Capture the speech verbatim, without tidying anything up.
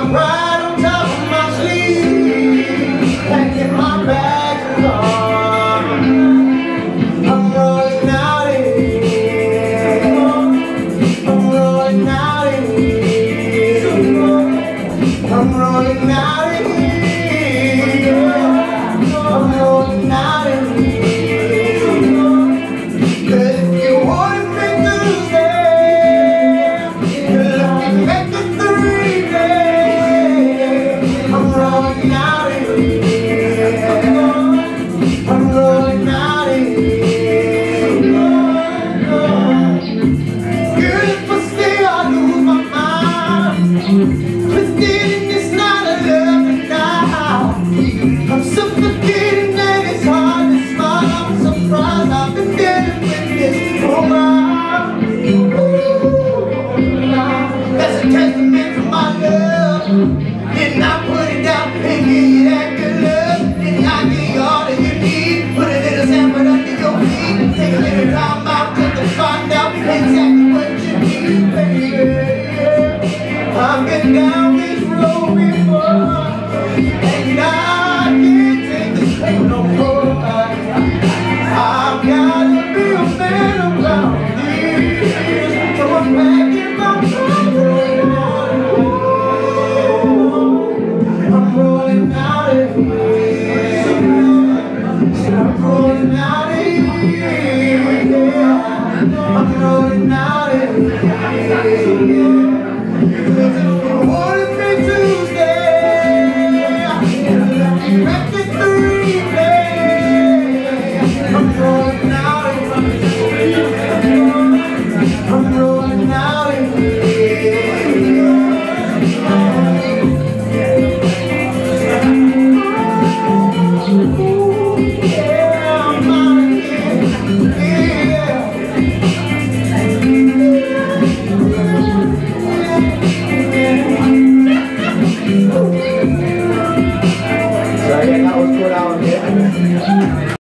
my pride on top of my sleeve, packing my bags and gone. I'm rolling out of here. I'm rolling out of here. I'm rolling out of here. I'm rolling out of here. Cause if you wanted me to stay, you're looking back at the replay. I'm rolling out of here. I'm rolling out of here. Girl, if I stay, I'll lose my mind. Twisted and it's not a loving now. I'm suffocating and it's hard to smile. I'm surprised I've been dealing with this for a while. That's a testament to my love. Didn't I put it down and give you that good love? Didn't I give you all that you need? Put a little sample under your feet. Take a little time out just to find out exactly what you need, baby. I've been down this road before, and I can't take this thing no more. I've got to be a man about this, so I'm packing my bags. I'm rolling out of here. I'm rolling out of here. I'm rolling out of here. Cause if you wanted me to stay, you're back at the replay. I'm rolling out of here. I'm rolling out of here. Yeah, I'm out of here. Yeah. So yeah, that was good out here.